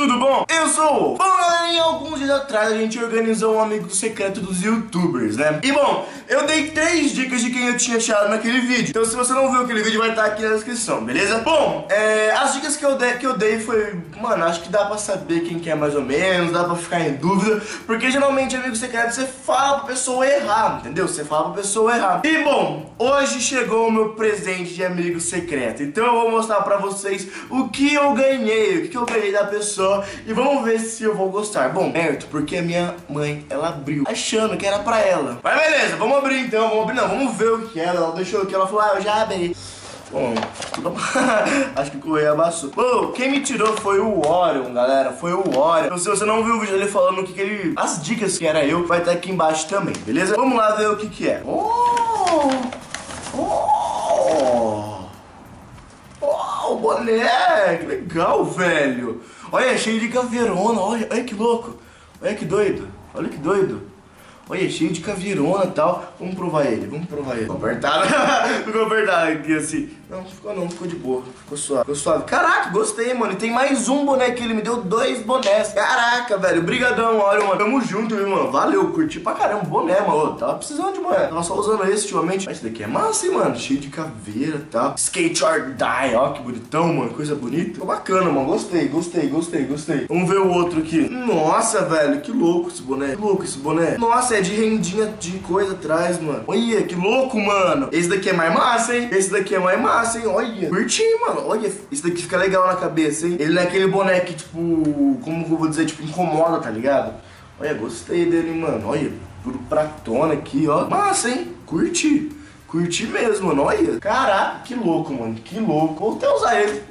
tudo bom? Eu sou o... Bom, galerinha, alguns dias atrás a gente organizou um amigo secreto dos youtubers, né? E bom, eu dei 3 dicas de quem eu tinha achado naquele vídeo. Então se você não viu aquele vídeo, vai estar aqui na descrição, beleza? Bom, as dicas que eu dei foi... Mano, acho que dá pra saber quem que é mais ou menos, dá pra ficar em dúvida. Porque geralmente amigo secreto você fala pra pessoa errar, entendeu? Você fala pra pessoa errar. E bom, hoje chegou o meu presente de amigo secreto. Então eu vou mostrar pra vocês o que eu ganhei, o que eu ganhei da pessoa. E vamos ver se eu vou gostar. Bom, certo, porque a minha mãe, ela abriu achando que era pra ela. Mas beleza, vamos abrir então, vamos abrir não, vamos ver o que é. Ela deixou aqui, ela falou, eu já abri. Bom, acho que o correio abaçou. Bom, quem me tirou foi o Orion, galera, foi o Orion. Então se você não viu o vídeo dele falando o que ele... As dicas que era eu, vai estar aqui embaixo também, beleza? Vamos lá ver o que é. O boné, que legal, velho. Olha, cheio de caveirona, olha que louco. Olha que doido, olha que doido. Olha, cheio de caveirona e tal. Vamos provar ele, vamos provar ele. Ficou apertado, ficou apertado aqui assim. Não ficou de boa, ficou suave. Caraca, gostei, mano. E tem mais um boné que ele me deu 2 bonés. Caraca, velho, brigadão, olha, mano. Tamo junto, viu, mano. Valeu, curti pra caramba o boné, mano. Eu tava precisando de boné. Tava só usando esse ultimamente. Mas esse daqui é massa, hein, mano. Cheio de caveira e tal. Skate or Die, ó, que bonitão, mano. Coisa bonita. Ficou bacana, mano. Gostei. Vamos ver o outro aqui. Nossa, velho, que louco esse boné. Que louco esse boné. Nossa, é de rendinha de coisa atrás, mano. Olha, que louco, mano. Esse daqui é mais massa, hein. Esse daqui é mais massa, hein. Olha, curti, mano. Olha, esse daqui fica legal na cabeça, hein. Ele não é aquele boné que, tipo, como eu vou dizer, tipo, incomoda, tá ligado? Olha, gostei dele, mano. Olha, tudo pratona aqui, ó. Massa, hein. Curti mesmo, mano, olha. Caraca, que louco, mano, que louco. Vou até usar ele.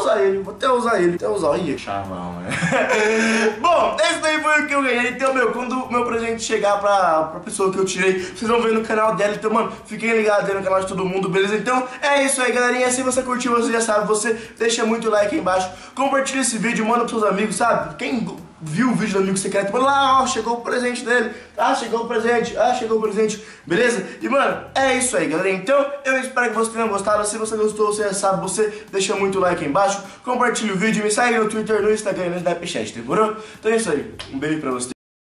Olha, chavão, né? Bom, esse daí foi o que eu ganhei. Então, meu, quando o meu presente chegar pra pessoa que eu tirei, vocês vão ver no canal dela. Então, mano, fiquem ligados aí no canal de todo mundo, beleza? Então, é isso aí, galerinha. Se você curtiu, você já sabe, você deixa muito like aí embaixo. Compartilha esse vídeo, manda pros seus amigos, sabe? Quem viu o vídeo do amigo secreto, manda lá, ó, chegou o presente dele. Chegou o presente, beleza? E, mano, é isso aí, galera. Então, eu espero que você tenha gostado. Se você gostou, você já sabe, você deixa muito like aí embaixo, compartilha o vídeo, me segue no Twitter, no Instagram, no Snapchat, demorou? Então é isso aí, um beijo pra você.